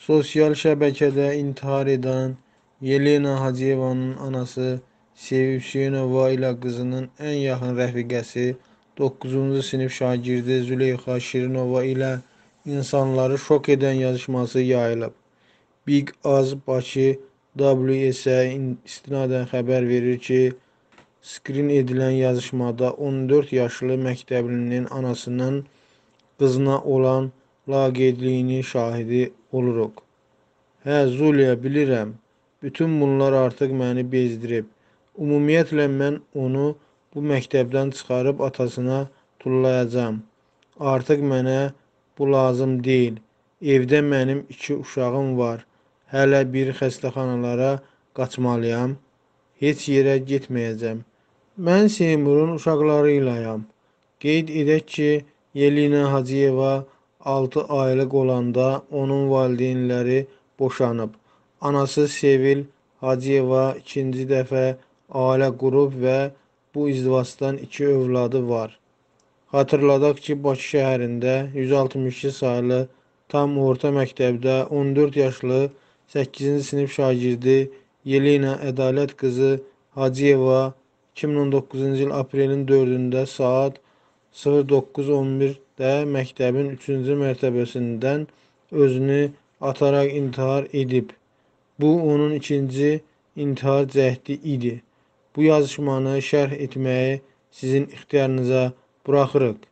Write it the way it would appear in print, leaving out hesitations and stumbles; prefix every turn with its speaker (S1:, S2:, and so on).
S1: Sosial şəbəkədə intihar edən Yelena Hacıyevanın anası Sevil Hüseynova ilə qızının ən yaxın rəfiqəsi 9-cu sinif şagirdi Züleyxa Şirinova ilə insanları şok edən yazışması yayılıb. Big Az Bakı WS-ə istinadən xəbər verir ki, skrin edilən yazışmada 14 yaşlı məktəblinin anasının qızına olan laqeydliyinin şahidi oluruq. Hə, Zuliya, bilirəm. Bütün bunlar artıq məni bezdirib. Ümumiyyətlə, mən onu bu məktəbdən çıxarıb atasına tullayacağam. Artıq mənə bu lazım deyil. Evdə mənim 2 uşağım var. Hələ bir xəstəxanalara qaçmalıyam. Heç yerə getməyəcəm. Mən Seymurun uşaqları iləyəm. Qeyd edək ki, Yelena Hacıyeva 6 aylıq olanda onun valideynləri boşanıb. Anası Sevil Hacıyeva ikinci dəfə ailə qurub və bu izdivacdan 2 övladı var. Xatırladaq ki, Bakı şəhərində 162 saylı tam orta məktəbdə 14 yaşlı 8-ci sinif şagirdi Yelena Ədalət qızı Hacıyeva 2019-cu il aprelin 4-də saat 09:11-də məktəbin 3-cü mərtəbəsindən özünü ataraq intihar edib. Bu, onun ikinci intihar cəhdi idi. Bu yazışmanı şərh etməyi sizin ixtiyarınıza buraxırıq.